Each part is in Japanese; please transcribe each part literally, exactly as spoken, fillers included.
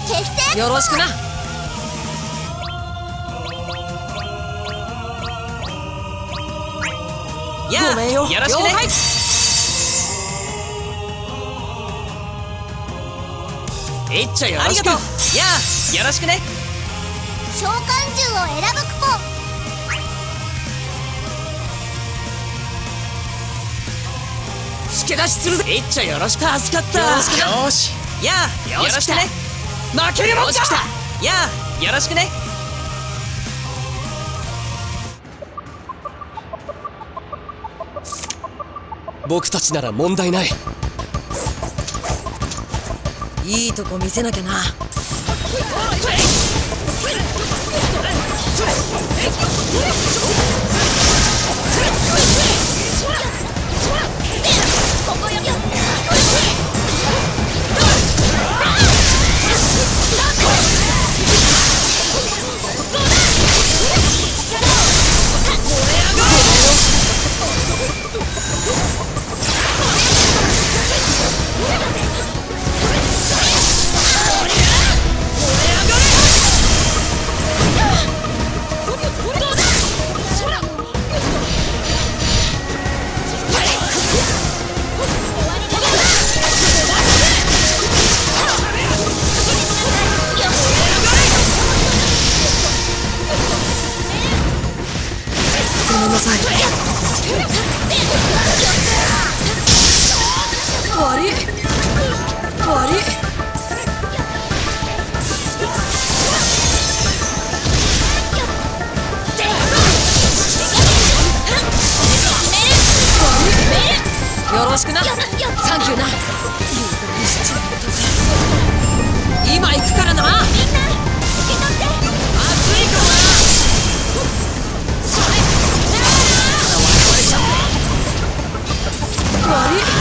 結成。 よろしくな。 やあ、 ごめんよ。 よろしくね。えっちゃよろしく。やあ、よろしくね。 召喚獣を選ぶクポ。 助出しするぜ。えっちゃよろしく。助かった。 よろしくな。 よし。やあ、よろしくね。負けるもんか。やあ、よろしくね。僕たちなら問題ない。 いいとこ見せなきゃな。ごめんなさい。悪い悪い。よろしくな。サンキューな。今行くからな。悪い。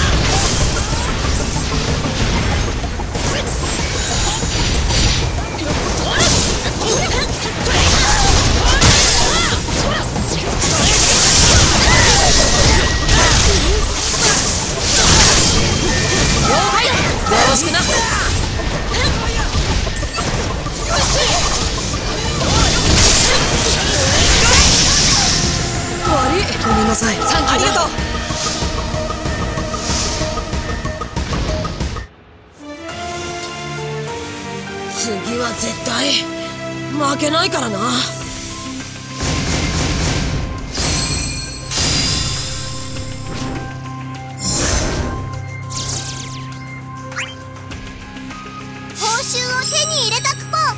よろしくな。悪い。ごめんなさい。サンキューな。ありがとう。次は絶対負けないからな。 報酬を手に入れたクポ。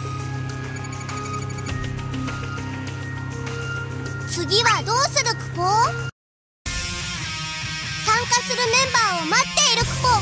次はどうするクポ。参加するメンバーを待っているクポ。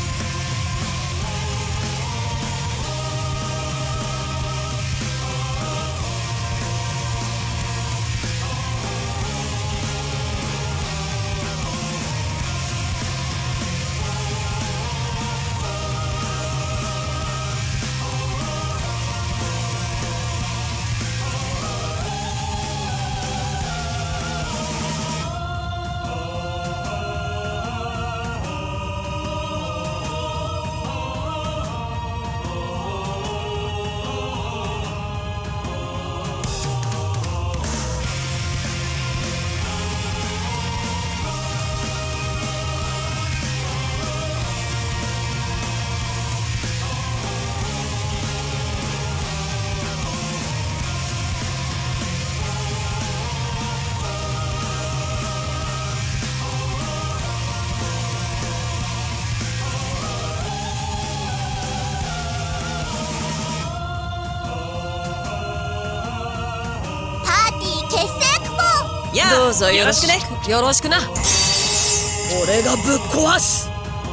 どうぞよろしくね。よろしくな。俺がぶっ壊す。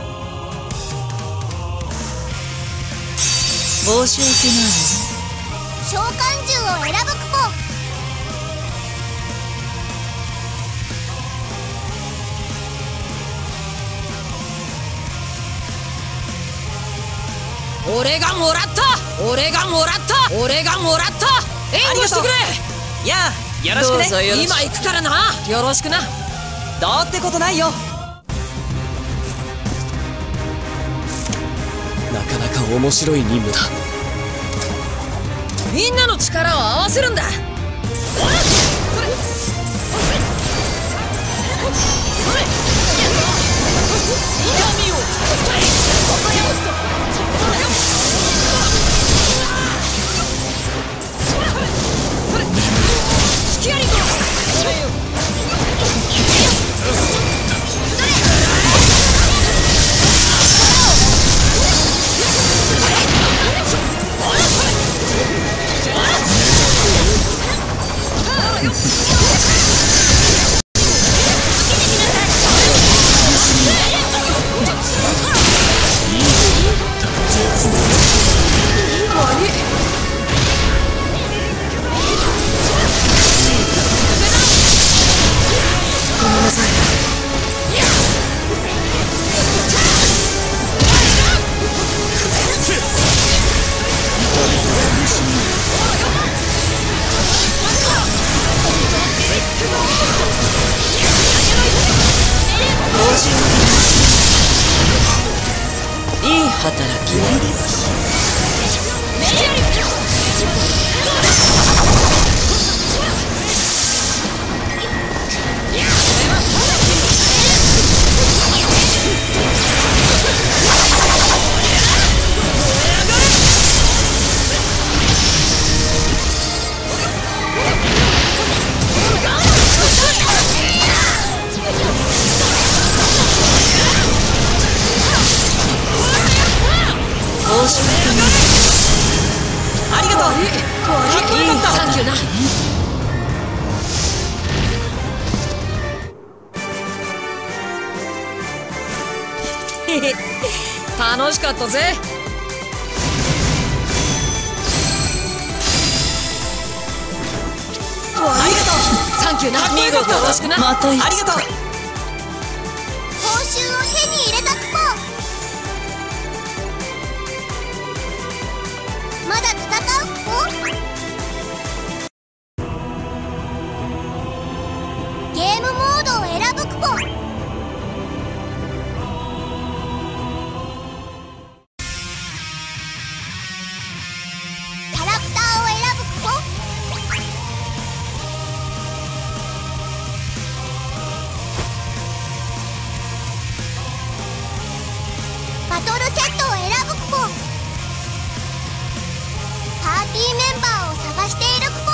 申し訳ない。 召喚獣を選ぶクポ。俺がもらった俺がもらった俺がもらった援護してくれ。 やあ、よろしくね。 どうぞよろしく。今行くからな。よろしくな。 どうってことないよ。なかなか面白い任務だ。 みんなの力を合わせるんだ。いい働きね。ありがとう。かっこよかった。サンキューな。楽しかったぜ。ありがとう。サンキューな。見事よろしくな。またいつか。ありがとう。 報酬を手に入れたクポ。まだ戦うクポ。ゲームモードを選ぶクポ。キャラクターを選ぶクポ。バトルセットを選ぶクポ。パーティーメンバーを探しているクポ。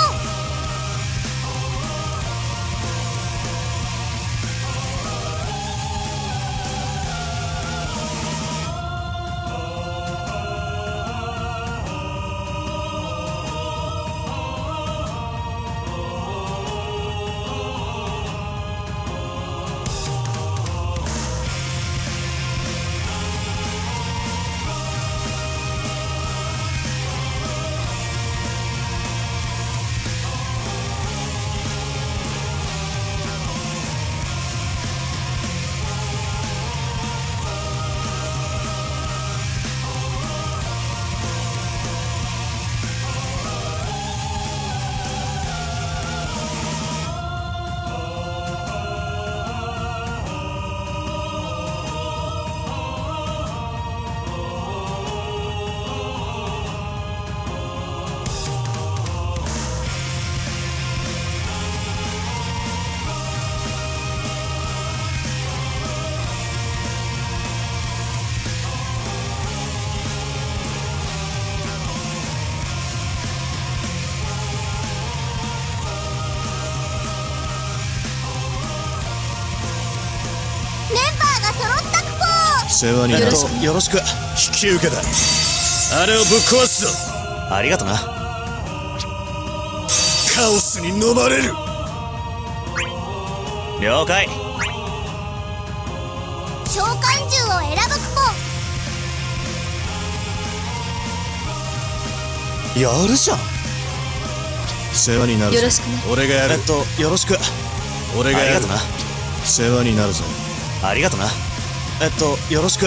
世話になるとよろしく。引き受けだ。あれをぶっ壊すぞ。ありがとな。カオスに飲まれる。了解。 召喚獣を選ぶクポ。 やるじゃん。世話になるぞ。よろしくね。俺がやる。えっとよろしく。俺がやる。ありがとな。世話になるぞ。ありがとな。えっとよろしく。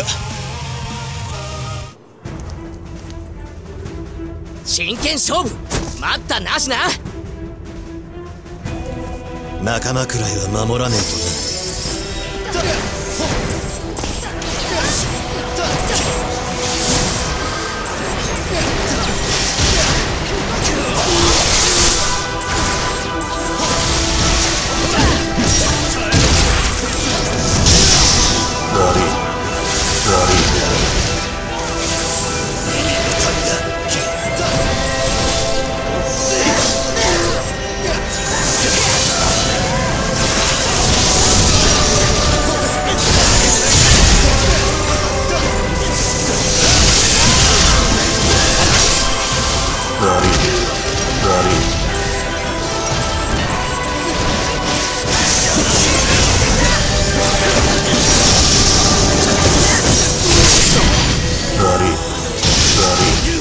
真剣勝負待ったなしな。 仲間くらいは守らねえとな。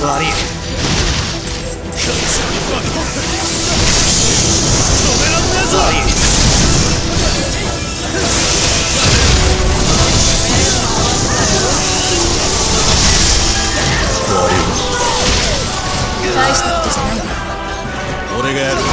悪い。止めらんねえぞ。悪い。 大したことじゃないわ。 俺がやる。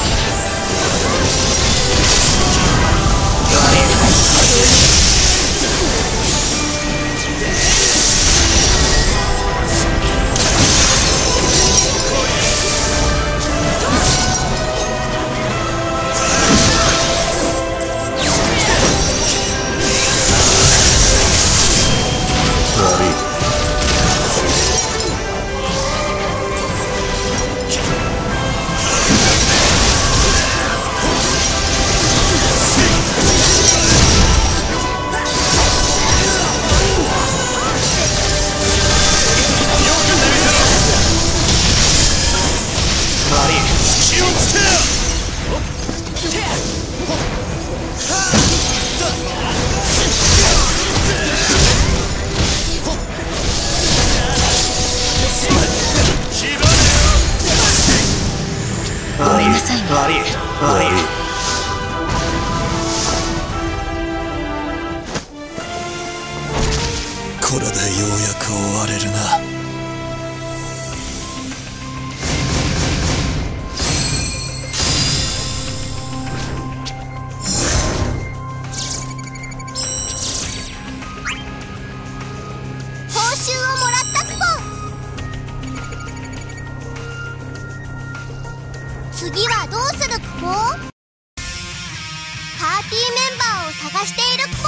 ごめんなさいね。 悪い。悪い。これでようやく終われるな。 報酬をもらったクポ。次はどうするクポ？パーティーメンバーを探しているクポ。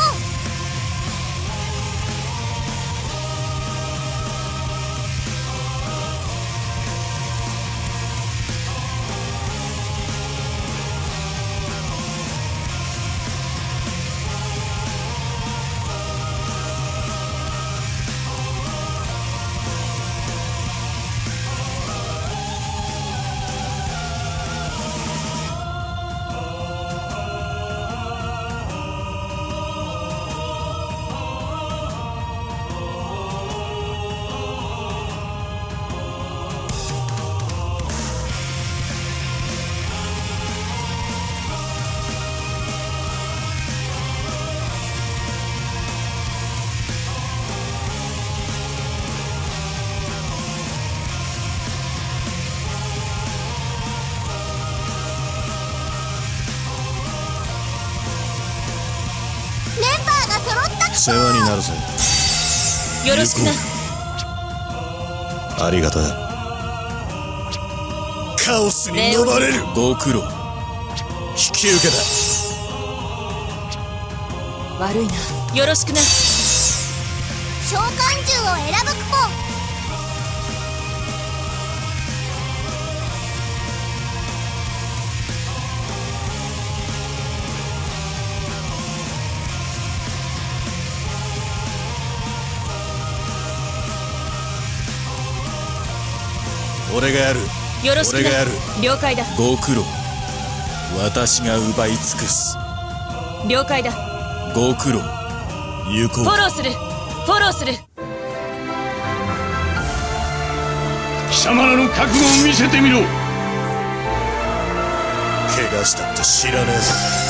世話になるぜ。 よろしくな。 ありがたい。カオスに飲まれる。ご苦労。引き受けた。 悪いな。よろしくな。 召喚獣を選ぶクポ。 俺がやる。 よろしくな。 俺がやる。 了解だ。 ご苦労。私が奪い尽くす。 了解だ。 ご苦労。行こう。 フォローする。フォローする。 貴様らの覚悟を見せてみろ。 怪我したって知らねえぞ。